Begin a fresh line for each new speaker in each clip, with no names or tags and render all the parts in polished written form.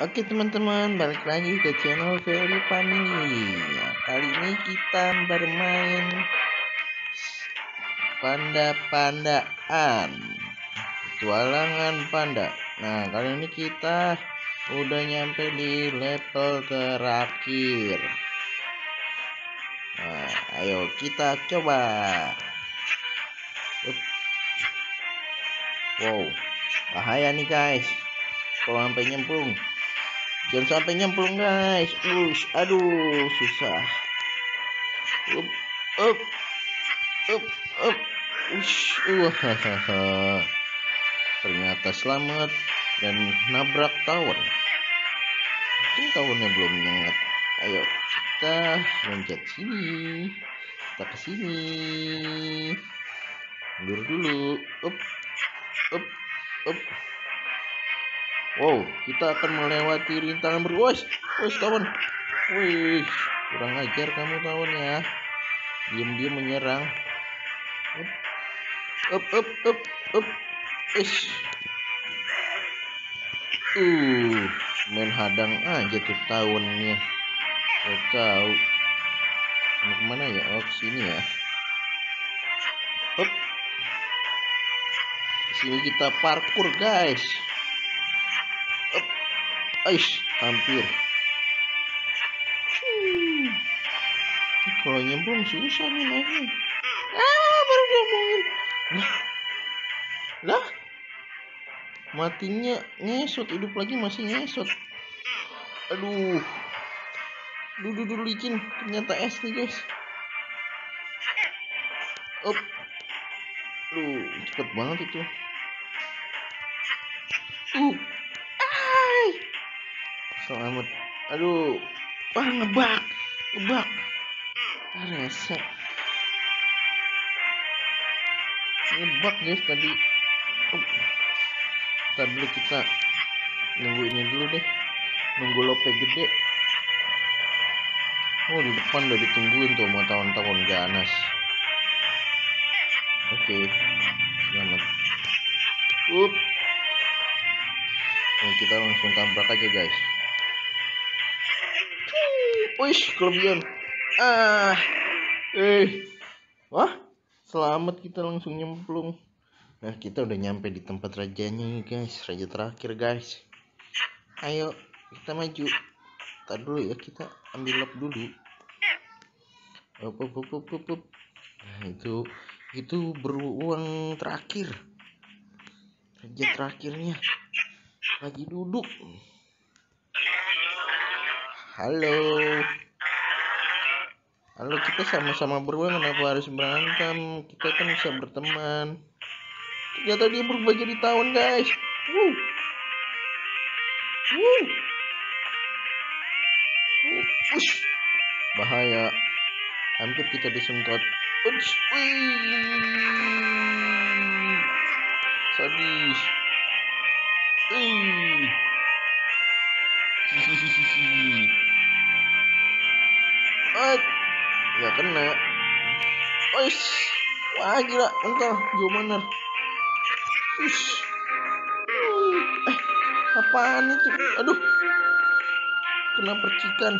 Oke teman-teman, balik lagi ke channel Feli Family. Nah, kali ini kita bermain panda-pandaan, petualangan panda. Nah, kali ini kita udah nyampe di level terakhir. Nah, ayo kita coba. Wow, bahaya nih guys kalau sampai nyemplung. Jangan sampai nyemplung guys. Aduh, susah. Up, up, up, up. Ternyata selamat dan nabrak tawon. Mungkin tawonnya belum nyengat. Ayo kita loncat sini. Kita ke sini. Mundur dulu. Up, up, up. Wow, kita akan melewati rintangan berluas. Tawon. Wih, kurang ajar kamu tawon ya. Diam-diam menyerang. Up. Main hadang aja tuh tawonnya. Tahu. Mau kemana ya? Oh, kesini ya. Up. Sini kita parkur guys. Up. Hampir. Kalau nyemplung susah nih naiknya. Baru diomongin. Lah. Matinya ngesot, hidup lagi masih ngesot. Aduh. Dulu licin, ternyata es nih guys. Up. Cepet banget itu. Selamat. Aduh. Ngebak. Rese. Ngebak guys tadi. Ntar dulu kita nunggu ini dulu deh. Nunggu lope gede. Di depan udah ditungguin tuh sama tawon-tawon ganas. Oke. Selamat. Nah, kita langsung tabrak aja guys. Kelebihan. Wah, selamat, kita langsung nyemplung. Nah, kita udah nyampe di tempat rajanya nih guys, raja terakhir guys. Ayo kita maju. Ntar dulu ya, kita ambil lock dulu. Up. Nah, itu beruang terakhir. Raja terakhirnya lagi duduk. Halo, kita sama-sama beruang, kenapa harus berantem? Kita kan bisa berteman. Ternyata dia berubah jadi tawon guys. Bahaya, hampir kita disemprot. Sadis. Nggak kena. Wah gila, mental jauh bener. Apaan itu? Aduh, kena percikan.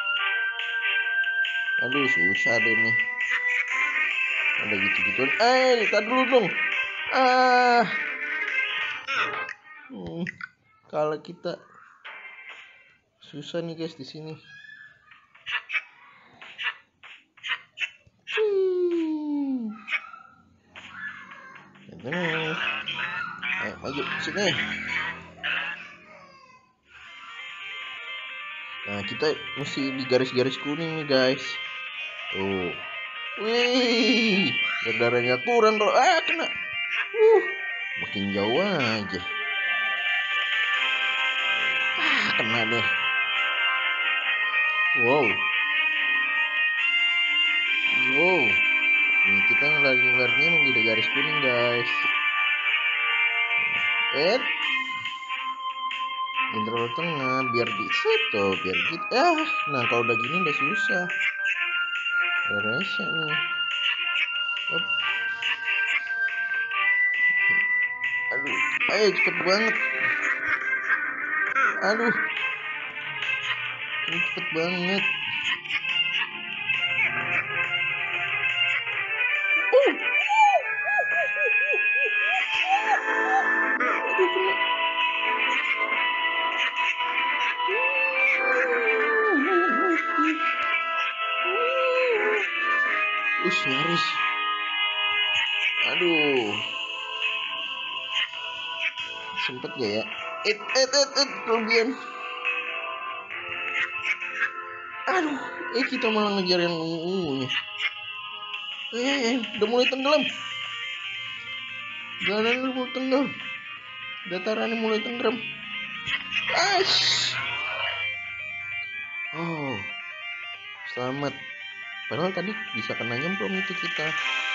Aduh, susah deh nih. Ada gitu-gituan. Tar dulu dong. Kalau kita susah nih guys di sini. Ayo maju sini. Nah, kita mesti di garis-garis kuning nih guys. Tuh. Wih, darahnya kurang kalau kena. Makin jauh aja. Kena deh. Wow. Nih, kita lari-larinya menjadi garis kuning guys. Intro tengah biar bisa tuh, biar gitu. Nah kalau udah gini udah susah. Udah rese nih. Aduh, cepet banget. Aduh, ini cepet banget. Nyaris. Aduh. Sempet gak ya? Kelebihan. Aduh, kita malah ngejar yang ungu-ungunya. Udah mulai tenggelam. Jalan udah mulai tenggelam. Datarannya mulai tenggelam. Oh, selamat. Padahal tadi bisa kena nyemplung itu kita.